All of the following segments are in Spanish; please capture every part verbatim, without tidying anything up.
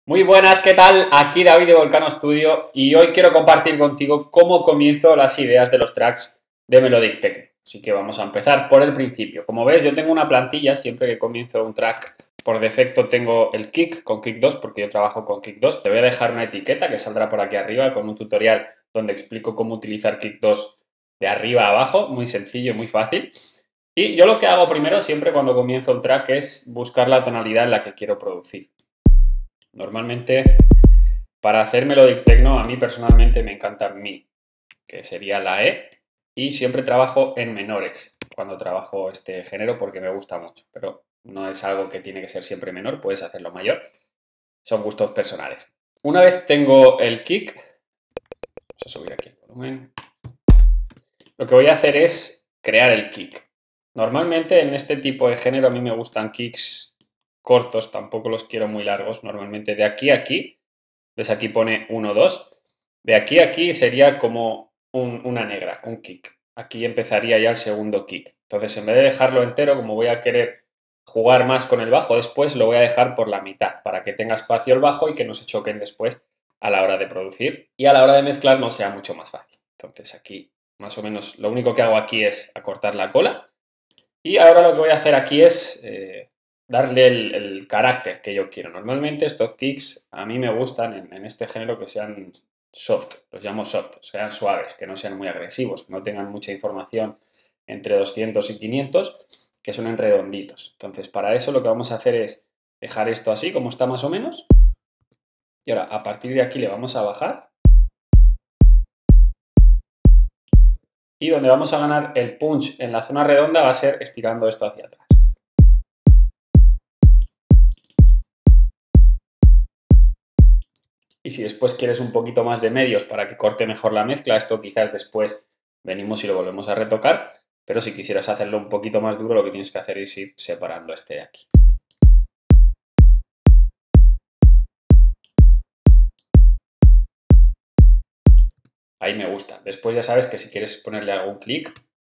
Muy buenas, ¿qué tal? Aquí David de Volcano Studio y hoy quiero compartir contigo cómo comienzo las ideas de los tracks de Melodic Techno. Así que vamos a empezar por el principio. Como ves, yo tengo una plantilla, siempre que comienzo un track, por defecto tengo el kick con kick dos, porque yo trabajo con kick dos. Te voy a dejar una etiqueta que saldrá por aquí arriba con un tutorial donde explico cómo utilizar kick dos de arriba a abajo, muy sencillo y muy fácil. Y yo lo que hago primero, siempre cuando comienzo un track, es buscar la tonalidad en la que quiero producir. Normalmente, para hacer Melodic Techno, a mí personalmente me encanta Mi, que sería la E, y siempre trabajo en menores cuando trabajo este género porque me gusta mucho, pero no es algo que tiene que ser siempre menor, puedes hacerlo mayor, son gustos personales. Una vez tengo el kick, vamos a subir aquí el volumen, lo que voy a hacer es crear el kick. Normalmente en este tipo de género a mí me gustan kicks cortos, tampoco los quiero muy largos, normalmente de aquí a aquí. ¿Ves? Aquí pone uno, dos. De aquí a aquí sería como un, una negra, un kick. Aquí empezaría ya el segundo kick. Entonces, en vez de dejarlo entero, como voy a querer jugar más con el bajo después, lo voy a dejar por la mitad, para que tenga espacio el bajo y que no se choquen después a la hora de producir. Y a la hora de mezclar no sea mucho más fácil. Entonces, aquí, más o menos, lo único que hago aquí es acortar la cola. Y ahora lo que voy a hacer aquí es... Eh, darle el, el carácter que yo quiero. Normalmente estos kicks a mí me gustan en, en este género que sean soft, los llamo soft, sean suaves, que no sean muy agresivos, que no tengan mucha información entre doscientos y quinientos, que suenen redonditos. Entonces, para eso lo que vamos a hacer es dejar esto así como está más o menos. Y ahora, a partir de aquí le vamos a bajar. Y donde vamos a ganar el punch en la zona redonda va a ser estirando esto hacia atrás. Y si después quieres un poquito más de medios para que corte mejor la mezcla, esto quizás después venimos y lo volvemos a retocar, pero si quisieras hacerlo un poquito más duro, lo que tienes que hacer es ir separando este de aquí. Ahí me gusta. Después ya sabes que si quieres ponerle algún clic...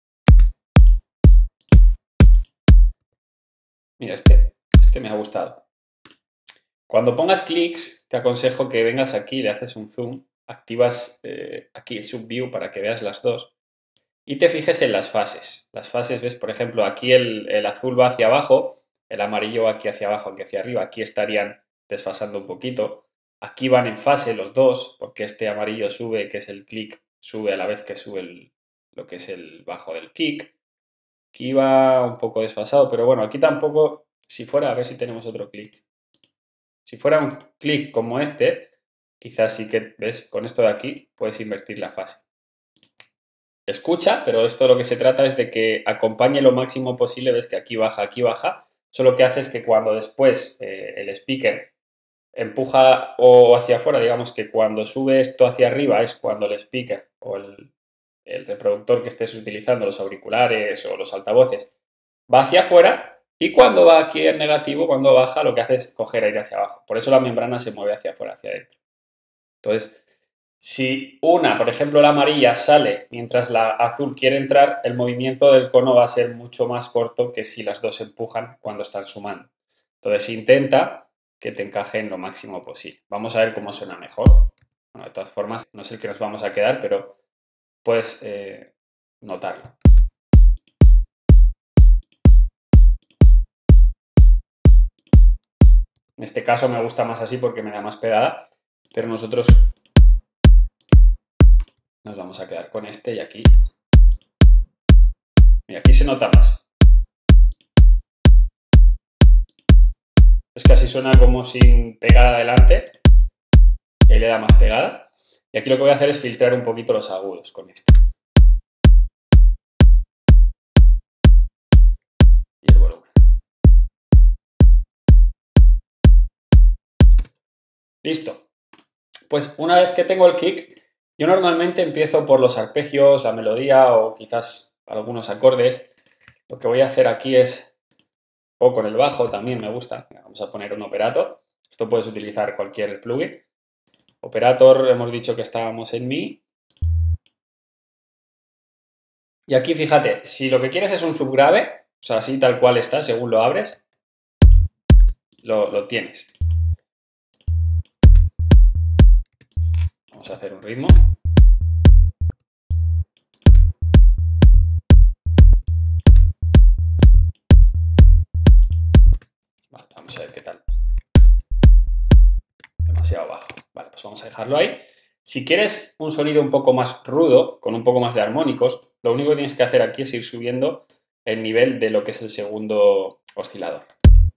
Mira, este, este me ha gustado. Cuando pongas clics, te aconsejo que vengas aquí, le haces un zoom, activas eh, aquí el subview para que veas las dos y te fijes en las fases. Las fases, ves, por ejemplo, aquí el, el azul va hacia abajo, el amarillo va aquí hacia abajo, aquí hacia arriba, aquí estarían desfasando un poquito. Aquí van en fase los dos, porque este amarillo sube, que es el click, sube a la vez que sube el, lo que es el bajo del kick. Aquí va un poco desfasado, pero bueno, aquí tampoco, si fuera, a ver si tenemos otro click. Si fuera un clic como este, quizás sí que, ¿ves? Con esto de aquí puedes invertir la fase. Escucha, pero esto lo que se trata es de que acompañe lo máximo posible, ves que aquí baja, aquí baja. Eso lo que hace es que cuando después eh, el speaker empuja o hacia afuera, digamos que cuando sube esto hacia arriba es cuando el speaker o el, el reproductor que estés utilizando, los auriculares o los altavoces, va hacia afuera. Y cuando va aquí en negativo, cuando baja, lo que hace es coger aire hacia abajo. Por eso la membrana se mueve hacia afuera, hacia adentro. Entonces, si una, por ejemplo, la amarilla sale mientras la azul quiere entrar, el movimiento del cono va a ser mucho más corto que si las dos empujan cuando están sumando. Entonces, intenta que te encaje en lo máximo posible. Vamos a ver cómo suena mejor. Bueno, de todas formas, no sé el que nos vamos a quedar, pero puedes eh, notarlo. En este caso me gusta más así porque me da más pegada, pero nosotros nos vamos a quedar con este y aquí. Mira, aquí se nota más. Es que así suena como sin pegada adelante. Y ahí le da más pegada. Y aquí lo que voy a hacer es filtrar un poquito los agudos con esto. Y el volumen. Listo. Pues una vez que tengo el kick, yo normalmente empiezo por los arpegios, la melodía o quizás algunos acordes. Lo que voy a hacer aquí es, o con el bajo también me gusta, vamos a poner un operator. Esto puedes utilizar cualquier plugin. Operator, hemos dicho que estábamos en Mi. Y aquí fíjate, si lo que quieres es un subgrave, o sea, así tal cual está, según lo abres, lo, lo tienes. Vamos a hacer un ritmo. Vale, vamos a ver qué tal. Demasiado bajo. Vale, pues vamos a dejarlo ahí. Si quieres un sonido un poco más rudo, con un poco más de armónicos, lo único que tienes que hacer aquí es ir subiendo el nivel de lo que es el segundo oscilador.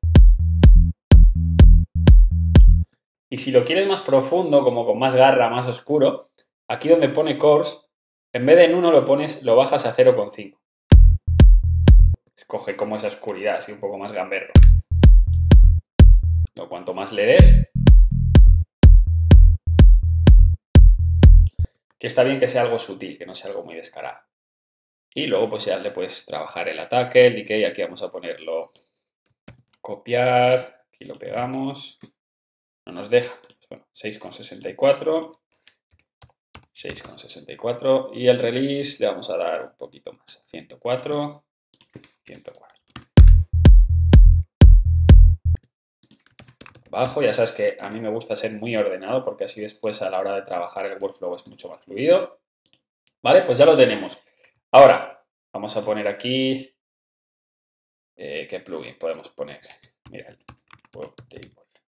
Y si lo quieres más profundo, como con más garra, más oscuro, aquí donde pone chords, en vez de en uno lo pones, lo bajas a cero coma cinco. Escoge como esa oscuridad, así un poco más gamberro. O cuanto más le des, que está bien que sea algo sutil, que no sea algo muy descarado. Y luego pues ya le puedes trabajar el ataque, el decay, aquí vamos a ponerlo, copiar, aquí lo pegamos, no nos deja, bueno, seis coma sesenta y cuatro, seis coma sesenta y cuatro y el release le vamos a dar un poquito más, ciento cuatro, ciento cuatro. Bajo, ya sabes que a mí me gusta ser muy ordenado porque así después a la hora de trabajar el workflow es mucho más fluido. Vale, pues ya lo tenemos. Ahora, vamos a poner aquí, eh, ¿qué plugin podemos poner? Mira, el Wavetable.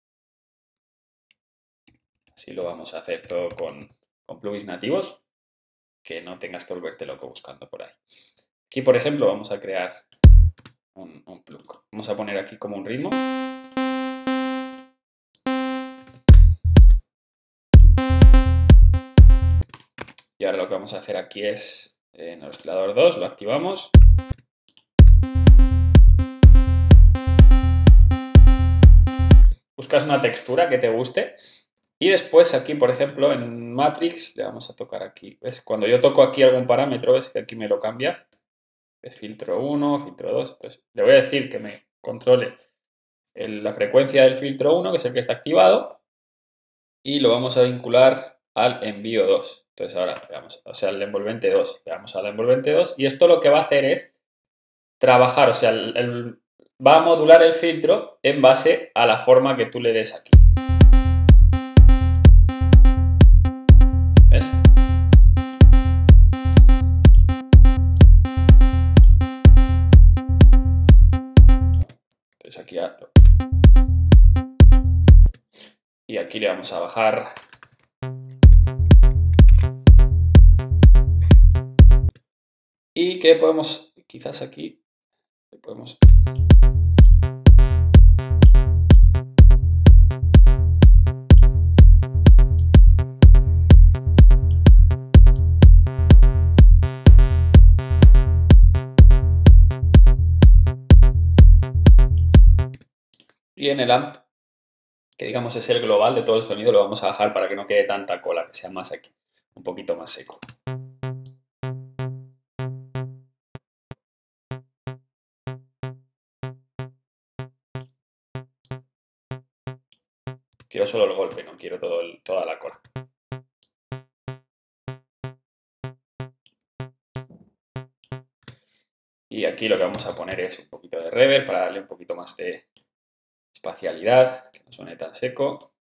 Así lo vamos a hacer todo con, con plugins nativos, que no tengas que volverte loco buscando por ahí. Aquí, por ejemplo, vamos a crear un, un plug. Vamos a poner aquí como un ritmo. Y ahora lo que vamos a hacer aquí es, en el oscilador dos, lo activamos. Buscas una textura que te guste. Y después aquí, por ejemplo, en Matrix, le vamos a tocar aquí. ¿Ves? Cuando yo toco aquí algún parámetro, ves que aquí me lo cambia. Es filtro uno, filtro dos. Entonces, le voy a decir que me controle el, la frecuencia del filtro uno, que es el que está activado. Y lo vamos a vincular al envío dos. Entonces ahora, veamos, o sea, al envolvente dos. Le damos al envolvente dos. Y esto lo que va a hacer es trabajar, o sea, el, el, va a modular el filtro en base a la forma que tú le des aquí. ¿Ves? Entonces aquí ya... Y aquí le vamos a bajar. Y que podemos, quizás aquí, podemos... Y en el amp, que digamos es el global de todo el sonido, lo vamos a bajar para que no quede tanta cola, que sea más aquí, un poquito más seco. Quiero solo el golpe, no quiero todo el, toda la cola. Y aquí lo que vamos a poner es un poquito de reverb para darle un poquito más de espacialidad, que no suene tan seco.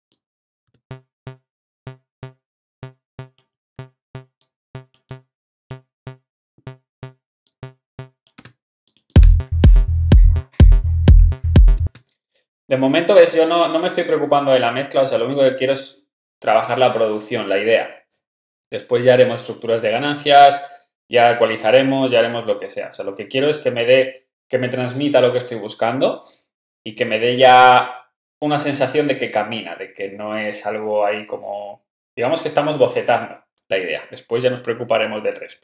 De momento, ves, yo no, no me estoy preocupando de la mezcla, o sea, lo único que quiero es trabajar la producción, la idea. Después ya haremos estructuras de ganancias, ya ecualizaremos, ya haremos lo que sea. O sea, lo que quiero es que me dé, que me transmita lo que estoy buscando y que me dé ya una sensación de que camina, de que no es algo ahí como... Digamos que estamos bocetando la idea. Después ya nos preocuparemos del resto.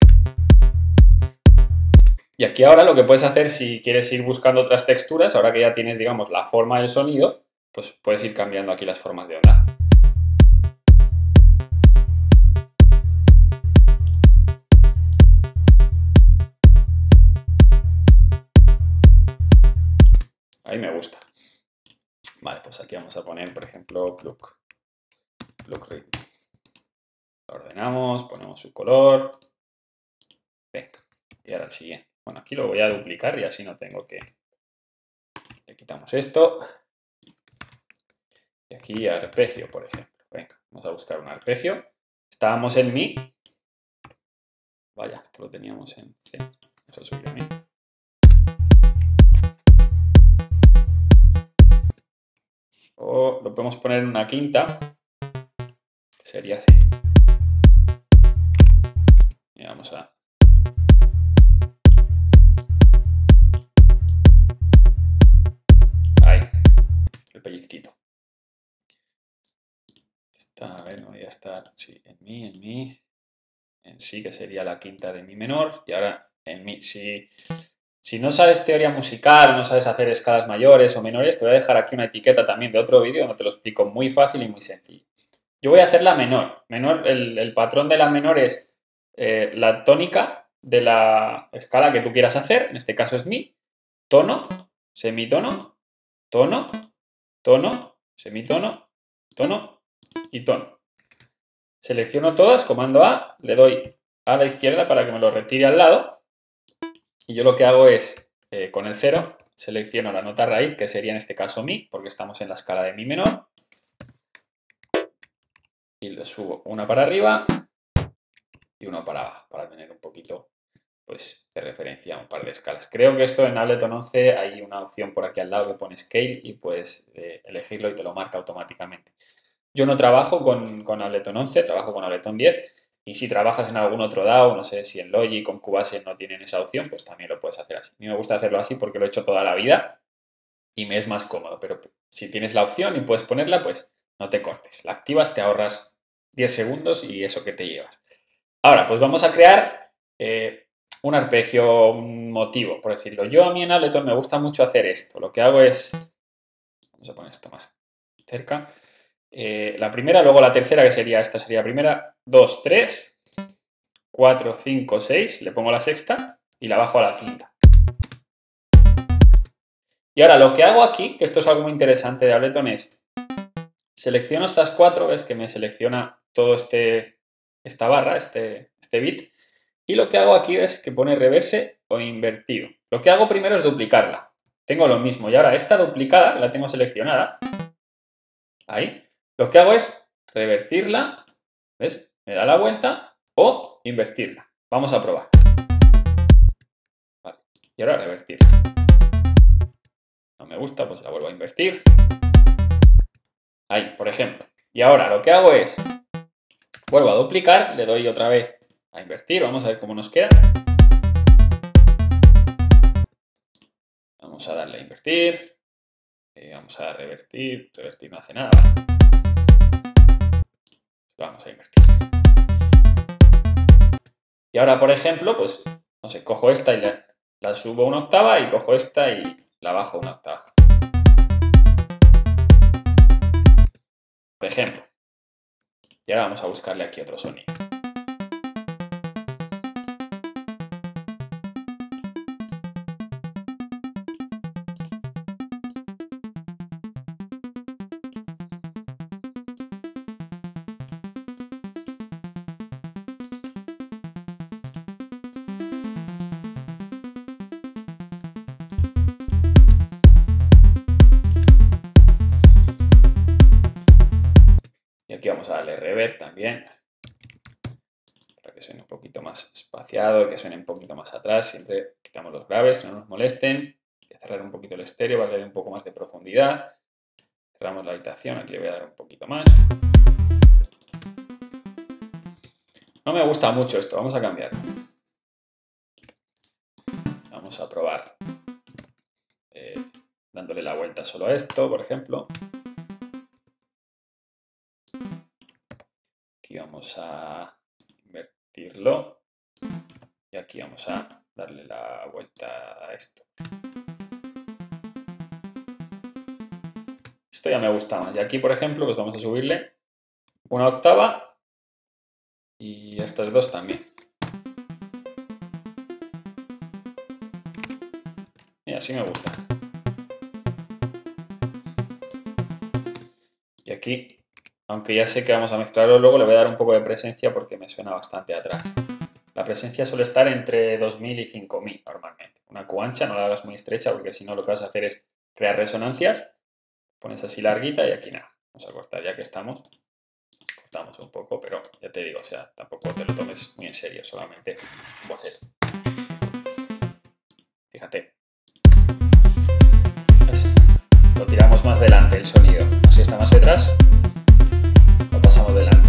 Y aquí ahora lo que puedes hacer si quieres ir buscando otras texturas, ahora que ya tienes, digamos, la forma del sonido, pues puedes ir cambiando aquí las formas de onda. Ahí me gusta. Vale, pues aquí vamos a poner, por ejemplo, plug, plug ritmo. Lo ordenamos, ponemos su color. Venga, y ahora el siguiente. Bueno, aquí lo voy a duplicar y así no tengo que... Le quitamos esto. Y aquí arpegio, por ejemplo. Venga, vamos a buscar un arpegio. estábamos en Mi. Vaya, esto lo teníamos en C. Vamos a subir a Mi. O lo podemos poner en una quinta, que sería así. Y vamos a... Ahí, el pellizquito. Está, a ver, no voy a estar, sí, en Mi, en Mi, en Si, que sería la quinta de Mi menor, y ahora en Mi. Si, si no sabes teoría musical, no sabes hacer escalas mayores o menores, te voy a dejar aquí una etiqueta también de otro vídeo donde te lo explico muy fácil y muy sencillo. Yo voy a hacer la menor. menor el, el patrón de la menor es eh, la tónica de la escala que tú quieras hacer, en este caso es Mi, tono, semitono, tono, tono, semitono, tono y tono. Selecciono todas, comando A, le doy a la izquierda para que me lo retire al lado y yo lo que hago es, eh, con el cero, selecciono la nota raíz, que sería en este caso Mi, porque estamos en la escala de Mi menor, y le subo una para arriba y uno para abajo, para tener un poquito, pues, de referencia a un par de escalas. Creo que esto en Ableton once hay una opción por aquí al lado que pone Scale y puedes eh, elegirlo y te lo marca automáticamente. Yo no trabajo con, con Ableton once, trabajo con Ableton diez, y si trabajas en algún otro D A W, no sé si en Logic o en Cubase no tienen esa opción, pues también lo puedes hacer así. A mí me gusta hacerlo así porque lo he hecho toda la vida y me es más cómodo, pero si tienes la opción y puedes ponerla, pues no te cortes. La activas, te ahorras diez segundos y eso que te llevas. Ahora, pues vamos a crear eh, un arpegio, un motivo, por decirlo. Yo a mí en Ableton me gusta mucho hacer esto. Lo que hago es... Vamos a poner esto más cerca. Eh, la primera, luego la tercera, que sería, esta sería la primera, dos, tres, cuatro, cinco, seis, le pongo la sexta y la bajo a la quinta. Y ahora lo que hago aquí, que esto es algo muy interesante de Ableton, es selecciono estas cuatro, ves que me selecciona todo este, esta barra, este, este bit, y lo que hago aquí es que pone reverse o invertido. Lo que hago primero es duplicarla. Tengo lo mismo, y ahora esta duplicada, la tengo seleccionada, ahí. Lo que hago es revertirla, ¿ves? Me da la vuelta o invertirla. Vamos a probar. Vale. Y ahora revertirla. No me gusta, pues la vuelvo a invertir. Ahí, por ejemplo. Y ahora lo que hago es, vuelvo a duplicar, le doy otra vez a invertir, vamos a ver cómo nos queda. Vamos a darle a invertir. Y vamos a revertir. Revertir no hace nada. Vamos a invertir. Y ahora, por ejemplo, pues, no sé, cojo esta y la, la subo una octava y cojo esta y la bajo una octava. Por ejemplo. Y ahora vamos a buscarle aquí otro sonido. Aquí vamos a darle reverb también, para que suene un poquito más espaciado y que suene un poquito más atrás. Siempre quitamos los graves, que no nos molesten. Voy a cerrar un poquito el estéreo para darle un poco más de profundidad. Cerramos la habitación, aquí le voy a dar un poquito más. No me gusta mucho esto, vamos a cambiarlo. Vamos a probar eh, dándole la vuelta solo a esto, por ejemplo. Aquí vamos a invertirlo y aquí vamos a darle la vuelta a esto. Esto ya me gusta más. Y aquí, por ejemplo, pues vamos a subirle una octava y estas dos también. Y así me gusta. Y aquí, aunque ya sé que vamos a mezclarlo luego, le voy a dar un poco de presencia porque me suena bastante atrás. La presencia suele estar entre dos mil y cinco mil normalmente. Una Q ancha, no la hagas muy estrecha porque si no lo que vas a hacer es crear resonancias. Pones así larguita y aquí nada. Vamos a cortar ya que estamos. cortamos un poco, pero ya te digo, o sea, tampoco te lo tomes muy en serio, solamente un boceto. Fíjate. ¿Ves? Lo tiramos más delante el sonido. Así está más detrás, lo pasamos delante.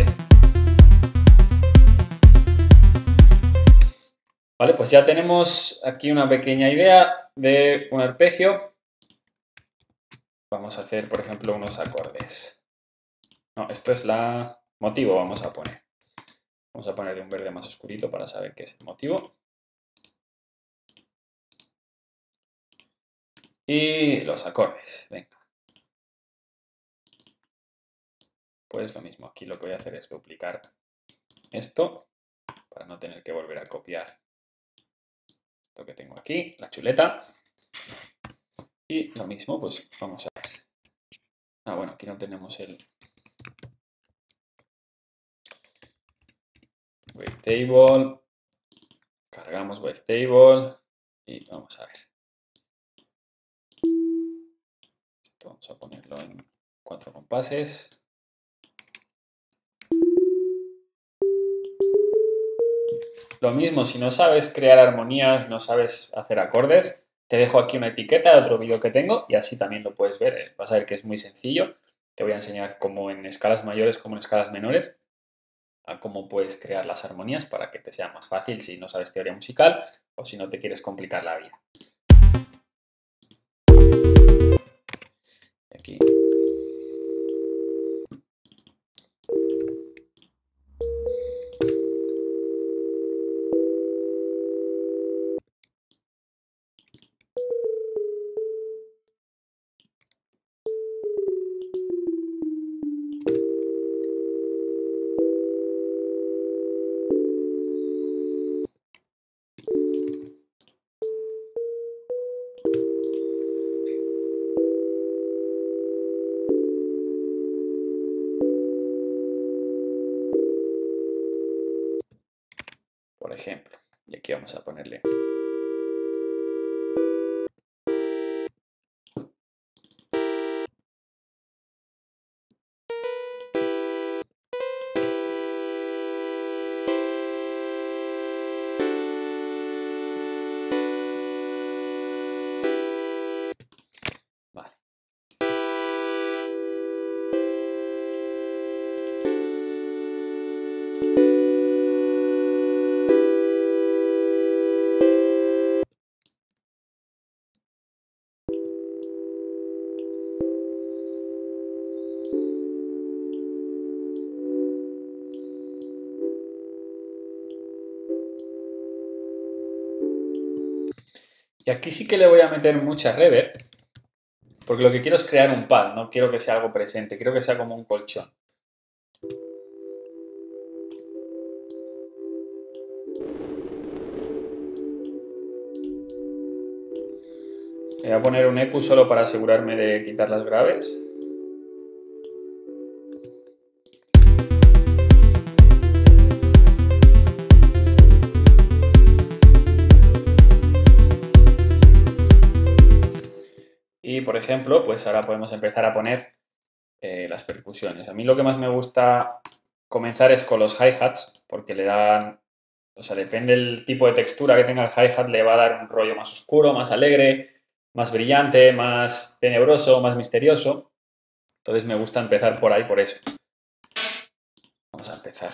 Vale, pues ya tenemos aquí una pequeña idea de un arpegio. Vamos a hacer, por ejemplo, unos acordes. No, esto es la motivo, vamos a poner. Vamos a ponerle un verde más oscurito para saber qué es el motivo. Y los acordes, venga. Pues lo mismo, aquí lo que voy a hacer es duplicar esto para no tener que volver a copiar esto que tengo aquí, la chuleta. Y lo mismo, pues vamos a ver. Ah, bueno, aquí no tenemos el wavetable. Cargamos wavetable y vamos a ver. Esto vamos a ponerlo en cuatro compases. Lo mismo, si no sabes crear armonías, no sabes hacer acordes, te dejo aquí una etiqueta de otro vídeo que tengo y así también lo puedes ver. Vas a ver que es muy sencillo. Te voy a enseñar cómo en escalas mayores como en escalas menores a cómo puedes crear las armonías para que te sea más fácil si no sabes teoría musical o si no te quieres complicar la vida. Aquí. Por ejemplo, y aquí vamos a ponerle vale. Y aquí sí que le voy a meter mucha reverb, porque lo que quiero es crear un pad, no quiero que sea algo presente, quiero que sea como un colchón. Voy a poner un E Q solo para asegurarme de quitar las graves. Y por ejemplo, pues ahora podemos empezar a poner eh, las percusiones. A mí lo que más me gusta comenzar es con los hi-hats, porque le dan, o sea, depende del tipo de textura que tenga el hi-hat, le va a dar un rollo más oscuro, más alegre, más brillante, más tenebroso, más misterioso. Entonces me gusta empezar por ahí, por eso. Vamos a empezar.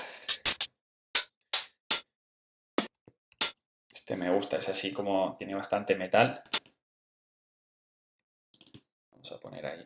Este me gusta, es así como tiene bastante metal. Vamos a poner ahí.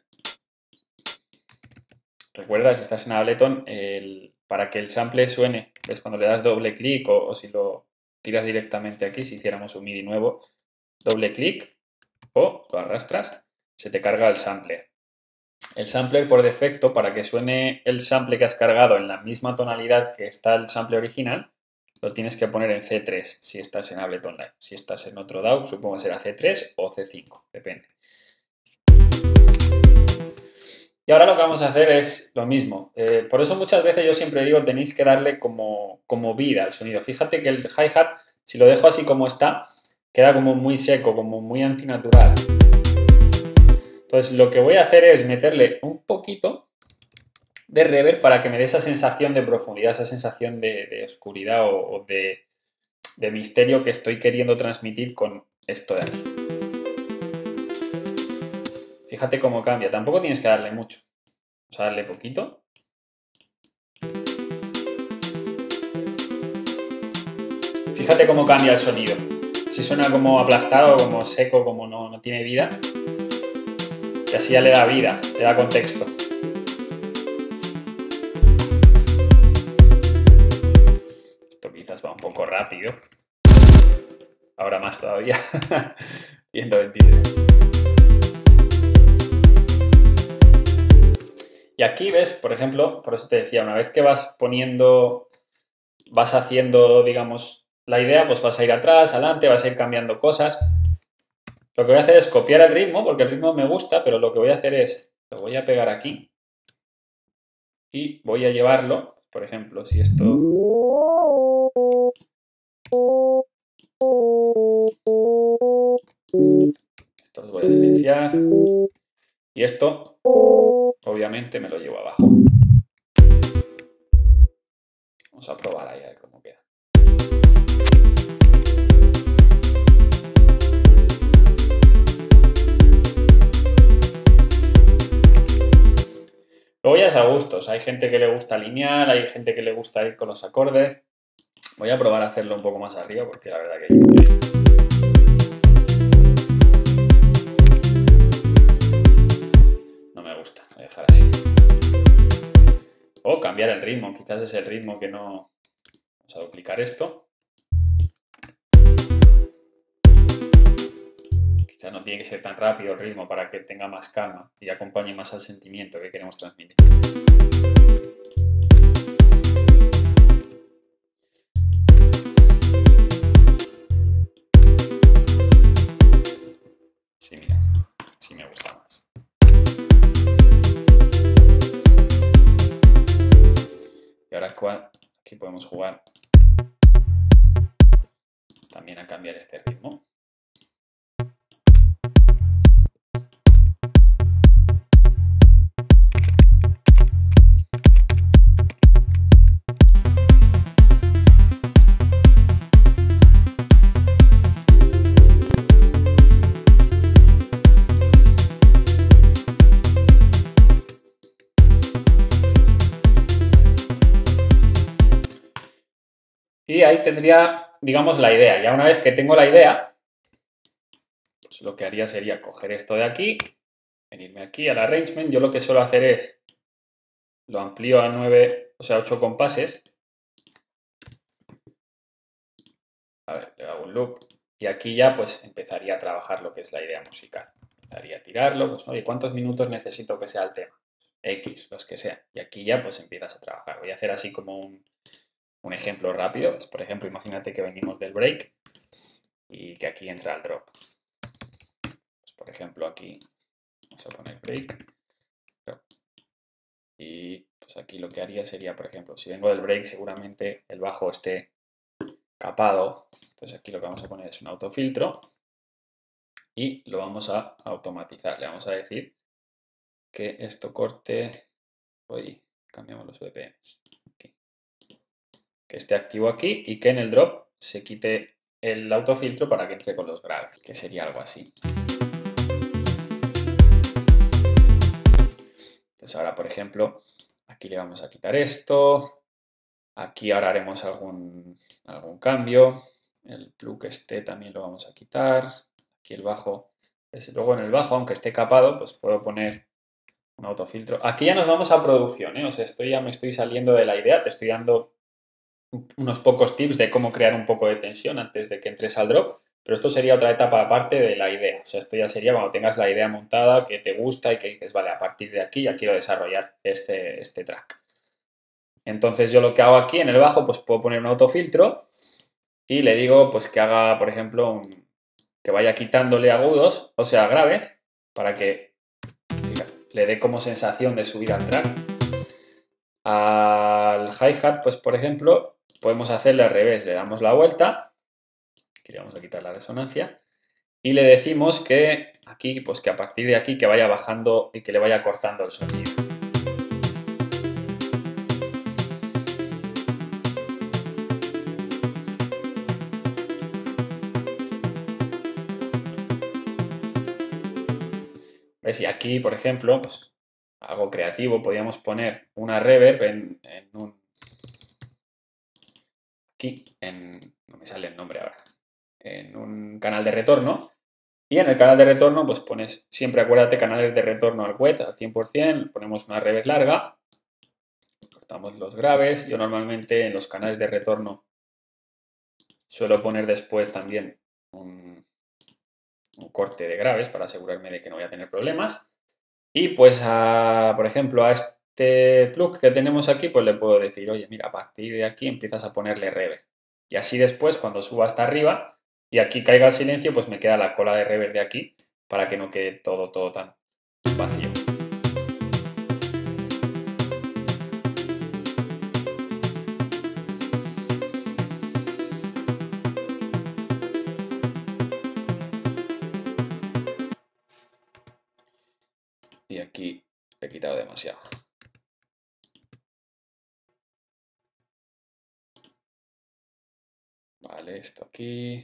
Recuerda, si estás en Ableton, el, para que el sample suene, ¿ves? Cuando le das doble clic o, o si lo tiras directamente aquí, si hiciéramos un MIDI nuevo, doble clic o lo arrastras, se te carga el sampler. El sampler por defecto, para que suene el sample que has cargado en la misma tonalidad que está el sample original, lo tienes que poner en C tres si estás en Ableton Live. Si estás en otro D A W, supongo que será C tres o C cinco, depende. Y ahora lo que vamos a hacer es lo mismo. Eh, por eso muchas veces yo siempre digo, tenéis que darle como, como vida al sonido. Fíjate que el hi-hat, si lo dejo así como está, queda como muy seco, como muy antinatural. Entonces lo que voy a hacer es meterle un poquito de reverb para que me dé esa sensación de profundidad, esa sensación de, de oscuridad o, o de, de misterio que estoy queriendo transmitir con esto de aquí. Fíjate cómo cambia, tampoco tienes que darle mucho, vamos a darle poquito. Fíjate cómo cambia el sonido, si suena como aplastado, como seco, como no, no tiene vida, y así ya le da vida, le da contexto. Esto quizás va un poco rápido, ahora más todavía, ciento veintitrés. Y aquí ves, por ejemplo, por eso te decía, una vez que vas poniendo, vas haciendo, digamos, la idea, pues vas a ir atrás, adelante, vas a ir cambiando cosas. Lo que voy a hacer es copiar el ritmo, porque el ritmo me gusta, pero lo que voy a hacer es, lo voy a pegar aquí y voy a llevarlo, por ejemplo, si esto... Esto los voy a silenciar. Y esto, obviamente, me lo llevo abajo. Vamos a probar ahí a ver cómo queda. Luego ya es a gustos. Hay gente que le gusta lineal, hay gente que le gusta ir con los acordes. Voy a probar a hacerlo un poco más arriba porque la verdad que... no me gusta. Voy a dejar así. O cambiar el ritmo. Quizás es el ritmo que no... Vamos a duplicar esto. Quizás no tiene que ser tan rápido el ritmo para que tenga más calma y acompañe más al sentimiento que queremos transmitir. Sí, mira, sí me gusta más. Y ahora aquí podemos jugar también a cambiar este ritmo. Y ahí tendría, digamos, la idea. Ya una vez que tengo la idea, pues lo que haría sería coger esto de aquí, venirme aquí al arrangement. Yo lo que suelo hacer es, lo amplío a nueve, o sea, ocho compases. A ver, le hago un loop. Y aquí ya pues empezaría a trabajar lo que es la idea musical. Empezaría a tirarlo, pues oye, ¿cuántos minutos necesito que sea el tema? X, los que sea. Y aquí ya pues empiezas a trabajar. Voy a hacer así como un... Un ejemplo rápido, pues por ejemplo, imagínate que venimos del break y que aquí entra el drop. Pues por ejemplo, aquí vamos a poner break. Y pues aquí lo que haría sería, por ejemplo, si vengo del break, seguramente el bajo esté capado. Entonces aquí lo que vamos a poner es un autofiltro y lo vamos a automatizar. Le vamos a decir que esto corte. Hoy cambiamos los B P Ms. Aquí. Que esté activo aquí y que en el drop se quite el autofiltro para que entre con los graves, que sería algo así. Entonces ahora, por ejemplo, aquí le vamos a quitar esto, aquí ahora haremos algún, algún cambio, el plug este también lo vamos a quitar, aquí el bajo, es, luego en el bajo, aunque esté capado, pues puedo poner un autofiltro. Aquí ya nos vamos a producción, ¿eh? O sea, estoy, ya me estoy saliendo de la idea, te estoy dando unos pocos tips de cómo crear un poco de tensión antes de que entres al drop, pero esto sería otra etapa aparte de la idea. O sea, esto ya sería cuando tengas la idea montada, que te gusta y que dices, vale, a partir de aquí ya quiero desarrollar este, este track. Entonces yo lo que hago aquí en el bajo, pues puedo poner un autofiltro y le digo pues que haga, por ejemplo, un, que vaya quitándole agudos, o sea, graves, para que fíjate, le dé como sensación de subir al track. Al hi-hat, pues por ejemplo, podemos hacerle al revés, le damos la vuelta, aquí le vamos a quitar la resonancia, y le decimos que aquí, pues que a partir de aquí que vaya bajando y que le vaya cortando el sonido. ¿Ves? Y aquí, por ejemplo, pues algo creativo, podríamos poner una reverb en, en un... Aquí, en... no me sale el nombre ahora. En un canal de retorno. Y en el canal de retorno, pues pones, siempre acuérdate, canales de retorno al wet al cien por cien, ponemos una reverb larga, cortamos los graves. Yo normalmente en los canales de retorno suelo poner después también un, un corte de graves para asegurarme de que no voy a tener problemas. Y pues, a, por ejemplo, a este plug que tenemos aquí, pues le puedo decir, oye, mira, a partir de aquí empiezas a ponerle reverb. Y así después, cuando suba hasta arriba y aquí caiga el silencio, pues me queda la cola de reverb de aquí para que no quede todo, todo tan vacío. Y aquí le he quitado demasiado. Vale, esto aquí.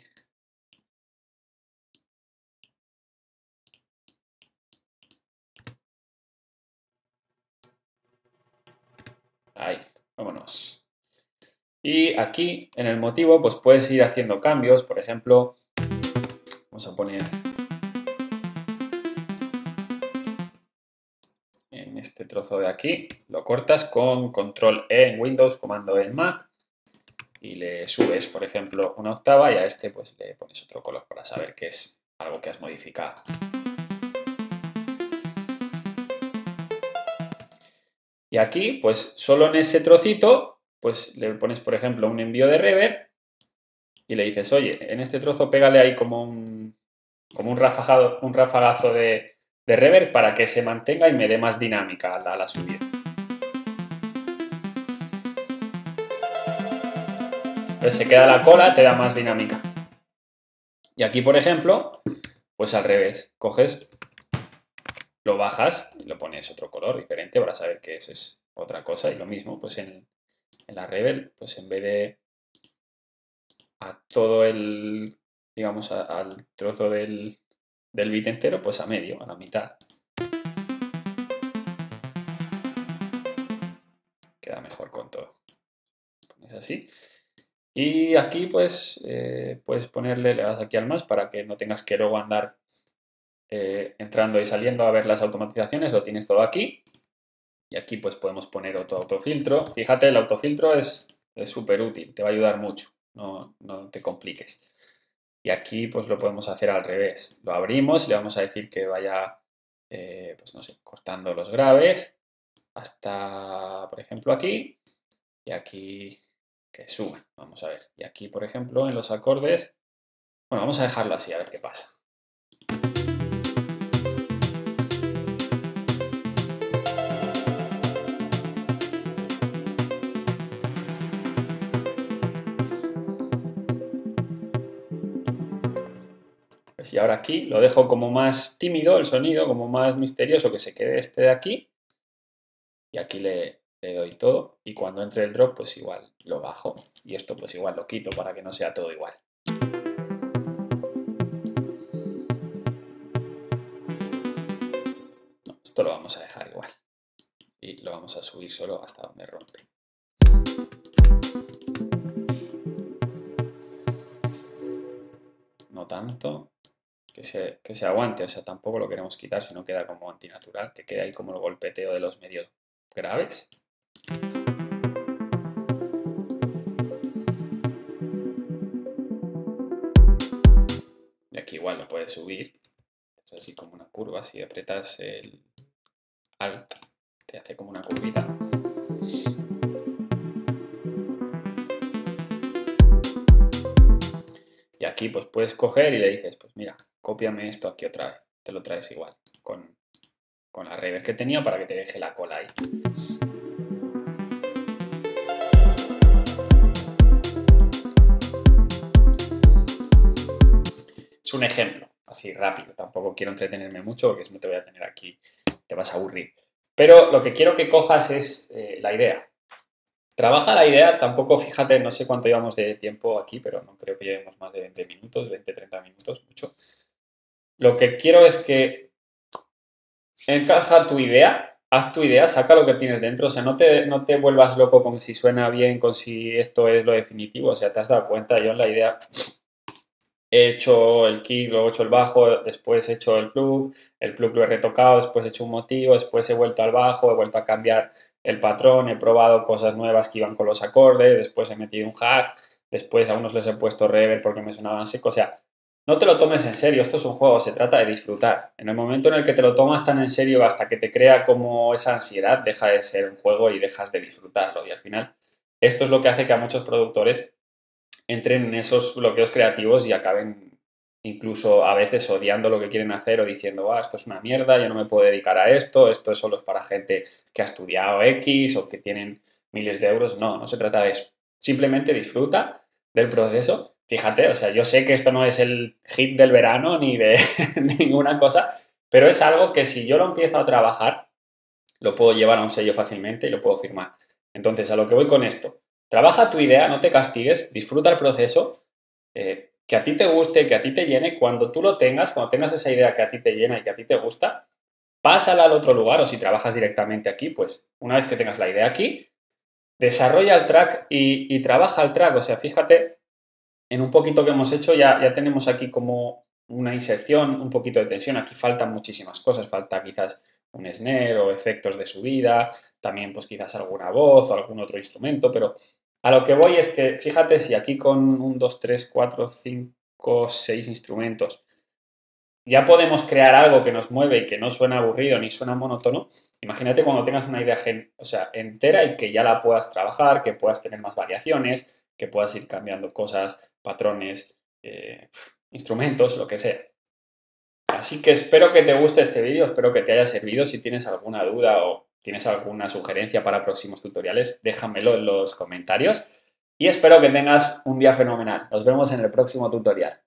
Ahí, vámonos. Y aquí, en el motivo, pues puedes ir haciendo cambios. Por ejemplo, vamos a poner en este trozo de aquí, lo cortas con control E en Windows, comando E en Mac, y le subes, por ejemplo, una octava, y a este pues le pones otro color para saber que es algo que has modificado. Y aquí, pues solo en ese trocito, pues le pones, por ejemplo, un envío de reverb y le dices, oye, en este trozo pégale ahí como un, como un, rafagado, un rafagazo de, de reverb para que se mantenga y me dé más dinámica a la, a la subida. Entonces se queda la cola, te da más dinámica. Y aquí, por ejemplo, pues al revés, coges, lo bajas y lo pones otro color diferente para saber que eso es otra cosa. Y lo mismo, pues en, en la reverb, pues en vez de a todo el, digamos, a, al trozo del, del beat entero, pues a medio, a la mitad. Queda mejor con todo. Pones así. Y aquí, pues, eh, puedes ponerle, le das aquí al más para que no tengas que luego andar eh, entrando y saliendo a ver las automatizaciones, lo tienes todo aquí. Y aquí pues podemos poner otro autofiltro. Fíjate, el autofiltro es súper útil, te va a ayudar mucho, no, no te compliques. Y aquí pues lo podemos hacer al revés. Lo abrimos y le vamos a decir que vaya, eh, pues no sé, cortando los graves hasta, por ejemplo, aquí. Y aquí que suban, vamos a ver. Y aquí, por ejemplo, en los acordes, bueno, vamos a dejarlo así, a ver qué pasa. Pues y ahora aquí lo dejo como más tímido el sonido, como más misterioso, que se quede este de aquí. Y aquí le, le doy todo. Y cuando entre el drop, pues igual lo bajo. Y esto pues igual lo quito para que no sea todo igual. No, esto lo vamos a dejar igual. Y lo vamos a subir solo hasta donde rompe. No tanto. Que se, que se aguante, o sea, tampoco lo queremos quitar si no queda como antinatural, que quede ahí como el golpeteo de los medios graves. Y aquí igual lo puedes subir, es así como una curva, si aprietas el Alt te hace como una curvita. Y aquí pues puedes coger y le dices, pues mira, cópiame esto aquí otra vez, te lo traes igual, con, con la reverb que tenía para que te deje la cola ahí. Es un ejemplo, así rápido, tampoco quiero entretenerme mucho porque si no te voy a tener aquí, te vas a aburrir. Pero lo que quiero que cojas es eh, la idea. Trabaja la idea, tampoco fíjate, no sé cuánto llevamos de tiempo aquí, pero no creo que llevemos más de veinte minutos, veinte, treinta minutos, mucho. Lo que quiero es que encaja tu idea, haz tu idea, saca lo que tienes dentro, o sea, no te, no te vuelvas loco con si suena bien, con si esto es lo definitivo, o sea, te has dado cuenta, yo en la idea he hecho el kick, luego he hecho el bajo, después he hecho el plug, el plug lo he retocado, después he hecho un motivo, después he vuelto al bajo, he vuelto a cambiar el patrón, he probado cosas nuevas que iban con los acordes, después he metido un hack, después a unos les he puesto reverb porque me sonaban seco, o sea, no te lo tomes en serio, esto es un juego, se trata de disfrutar. En el momento en el que te lo tomas tan en serio hasta que te crea como esa ansiedad, deja de ser un juego y dejas de disfrutarlo. Y al final, esto es lo que hace que a muchos productores entren en esos bloqueos creativos y acaben incluso a veces odiando lo que quieren hacer o diciendo, ah, esto es una mierda, yo no me puedo dedicar a esto, esto solo es para gente que ha estudiado X o que tienen miles de euros. No, no se trata de eso. Simplemente disfruta del proceso. Fíjate, o sea, yo sé que esto no es el hit del verano ni de ninguna cosa, pero es algo que si yo lo empiezo a trabajar, lo puedo llevar a un sello fácilmente y lo puedo firmar. Entonces, a lo que voy con esto, trabaja tu idea, no te castigues, disfruta el proceso, eh, que a ti te guste, que a ti te llene. Cuando tú lo tengas, cuando tengas esa idea que a ti te llena y que a ti te gusta, pásala al otro lugar o si trabajas directamente aquí, pues una vez que tengas la idea aquí, desarrolla el track y, y trabaja el track. O sea, fíjate, en un poquito que hemos hecho ya, ya tenemos aquí como una inserción, un poquito de tensión. Aquí faltan muchísimas cosas, falta quizás un snare o efectos de subida, también pues quizás alguna voz o algún otro instrumento, pero a lo que voy es que fíjate si aquí con un, dos, tres, cuatro, cinco, seis instrumentos ya podemos crear algo que nos mueve y que no suena aburrido ni suena monótono. Imagínate cuando tengas una idea o sea, entera y que ya la puedas trabajar, que puedas tener más variaciones, que puedas ir cambiando cosas, patrones, eh, instrumentos, lo que sea. Así que espero que te guste este vídeo, espero que te haya servido. Si tienes alguna duda o tienes alguna sugerencia para próximos tutoriales, déjamelo en los comentarios y espero que tengas un día fenomenal. Nos vemos en el próximo tutorial.